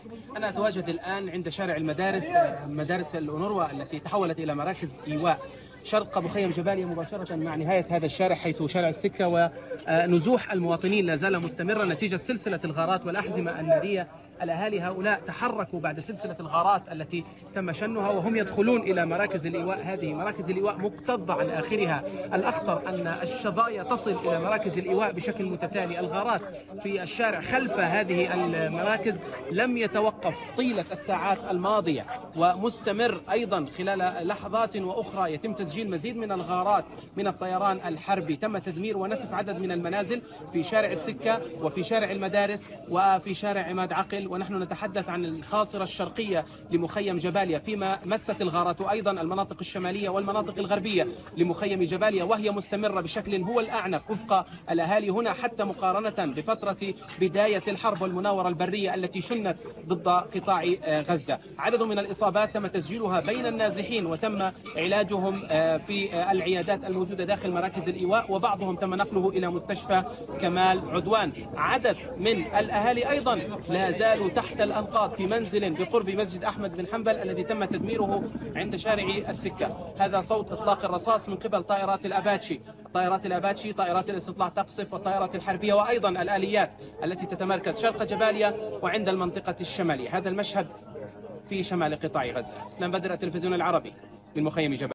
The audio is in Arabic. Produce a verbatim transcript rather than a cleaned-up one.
أنا أتواجد الآن عند شارع المدارس، مدارس الأونروا التي تحولت إلى مراكز إيواء شرق مخيم جباليا، مباشرة مع نهاية هذا الشارع حيث شارع السكة. ونزوح المواطنين لا زال مستمرا نتيجة سلسلة الغارات والأحزمة النارية. الأهالي هؤلاء تحركوا بعد سلسلة الغارات التي تم شنها وهم يدخلون إلى مراكز الإيواء. هذه مراكز الإيواء مكتظة عن آخرها. الأخطر أن الشظايا تصل إلى مراكز الإيواء بشكل متتالي. الغارات في الشارع خلف هذه المراكز لم يتوقف طيلة الساعات الماضية ومستمر أيضا. خلال لحظات وأخرى يتم تسجيل مزيد من الغارات من الطيران الحربي. تم تدمير ونسف عدد من المنازل في شارع السكة وفي شارع المدارس وفي شارع عماد عقل، ونحن نتحدث عن الخاصرة الشرقية لمخيم جباليا، فيما مست الغارات أيضا المناطق الشمالية والمناطق الغربية لمخيم جباليا، وهي مستمرة بشكل هو الأعنف وفق الأهالي هنا، حتى مقارنة بفترة بداية الحرب والمناورة البرية التي شنت ضد قطاع غزة. عدد من الإصابات تم تسجيلها بين النازحين وتم علاجهم في العيادات الموجودة داخل مراكز الإيواء، وبعضهم تم نقله إلى مستشفى كمال عدوان. عدد من الأهالي أيضا لا زالوا تحت الأنقاض في منزل بقرب مسجد أحمد بن حنبل الذي تم تدميره عند شارع السكة. هذا صوت إطلاق الرصاص من قبل طائرات الأباتشي، طائرات الأباتشي، طائرات الاستطلاع تقصف والطائرات الحربية، وأيضا الآليات التي تتمركز شرق جباليا وعند المنطقة الشمالية. هذا المشهد في شمال قطاع غزة. اسلام بدر، التلفزيون العربي من مخيم جباليا.